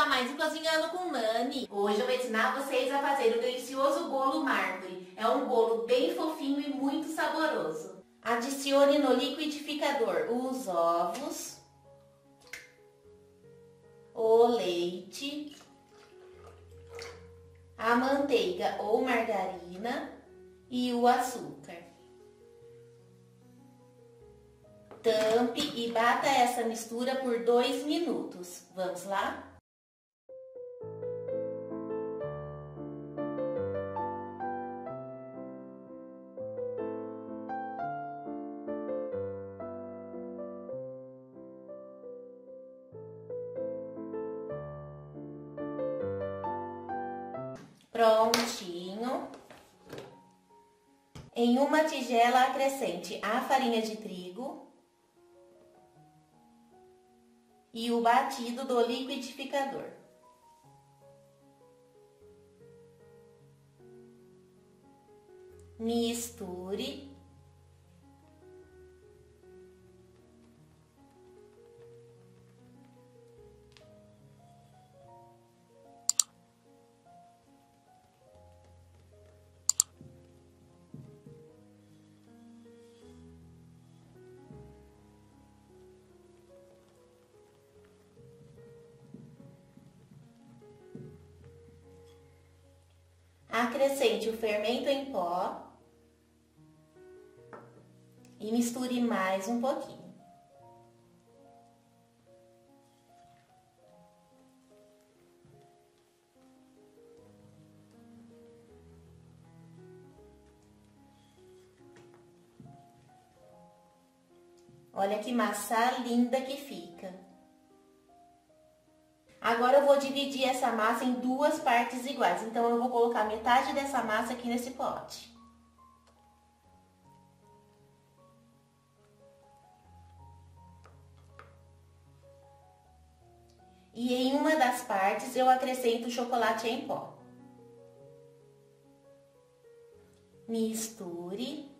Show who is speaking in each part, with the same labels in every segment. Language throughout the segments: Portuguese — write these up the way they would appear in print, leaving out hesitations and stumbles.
Speaker 1: para mais um Cozinhando com Nani. Hoje eu vou ensinar vocês a fazer o delicioso bolo mármore. É um bolo bem fofinho e muito saboroso. Adicione no liquidificador os ovos, o leite, a manteiga ou margarina e o açúcar. Tampe e bata essa mistura por 2 minutos. Vamos lá? Prontinho. Em uma tigela acrescente a farinha de trigo e o batido do liquidificador. Misture. Acrescente o fermento em pó e misture mais um pouquinho. Olha que massa linda que fica. Agora eu vou dividir essa massa em 2 partes iguais. Então, eu vou colocar metade dessa massa aqui nesse pote. E em uma das partes eu acrescento o chocolate em pó. Misture.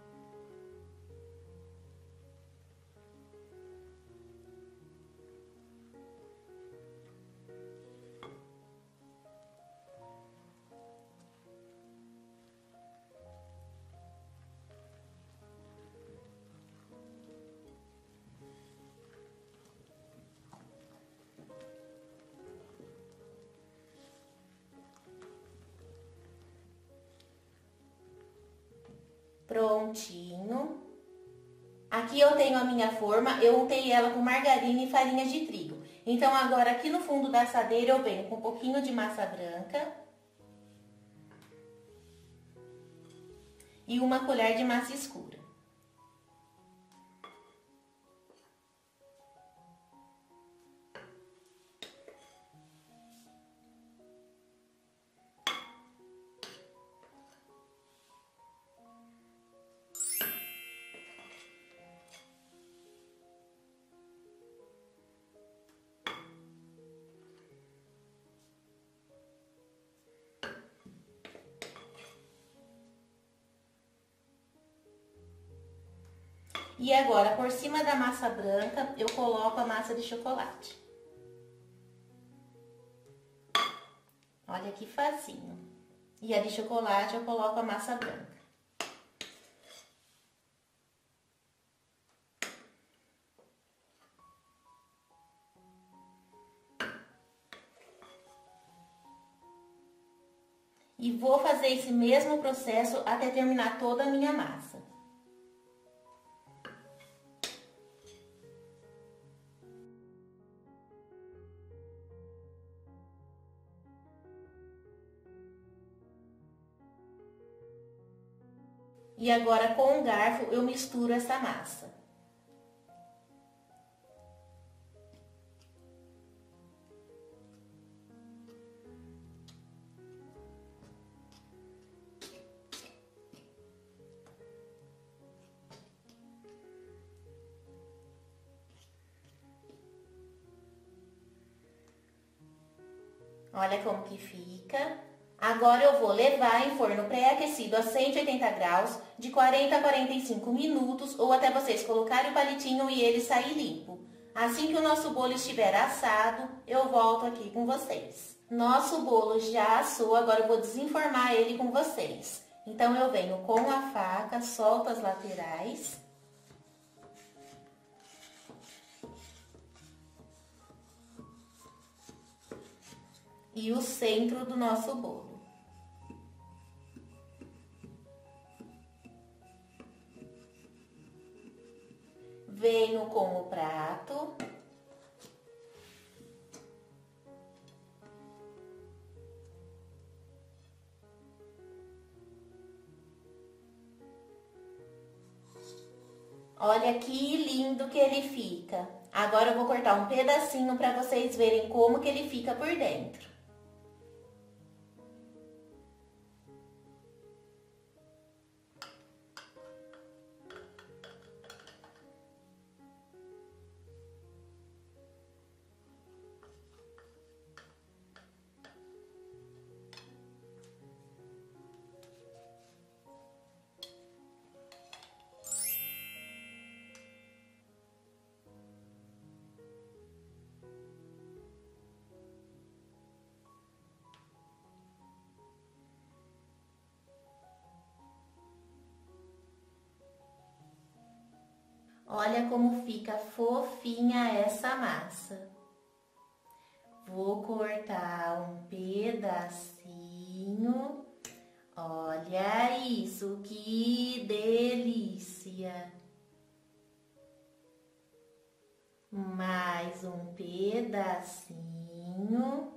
Speaker 1: Prontinho. Aqui eu tenho a minha forma, eu untei ela com margarina e farinha de trigo. Então, agora aqui no fundo da assadeira eu venho com um pouquinho de massa branca e uma colher de massa escura. E agora, por cima da massa branca, eu coloco a massa de chocolate. Olha que facinho. E a de chocolate eu coloco a massa branca. E vou fazer esse mesmo processo até terminar toda a minha massa. E agora, com um garfo, eu misturo essa massa. Olha como que fica. Agora eu vou levar em forno pré-aquecido a 180 graus, de 40 a 45 minutos, ou até vocês colocarem o palitinho e ele sair limpo. Assim que o nosso bolo estiver assado, eu volto aqui com vocês. Nosso bolo já assou, agora eu vou desenformar ele com vocês. Então, eu venho com a faca, solto as laterais. E o centro do nosso bolo. Venho com o prato. Olha que lindo que ele fica. Agora eu vou cortar um pedacinho para vocês verem como que ele fica por dentro. Olha como fica fofinha essa massa. Vou cortar um pedacinho. Olha isso, que delícia! Mais um pedacinho.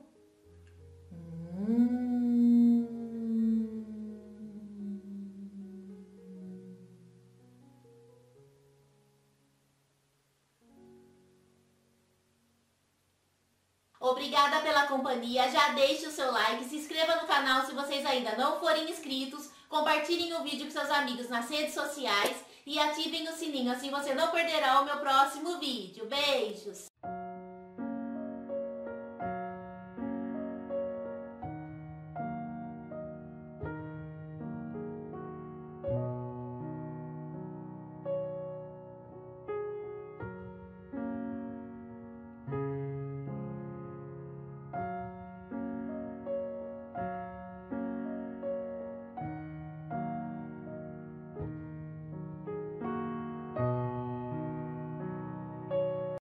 Speaker 1: Obrigada pela companhia, já deixe o seu like, se inscreva no canal se vocês ainda não forem inscritos, compartilhem o vídeo com seus amigos nas redes sociais e ativem o sininho, assim você não perderá o meu próximo vídeo. Beijos!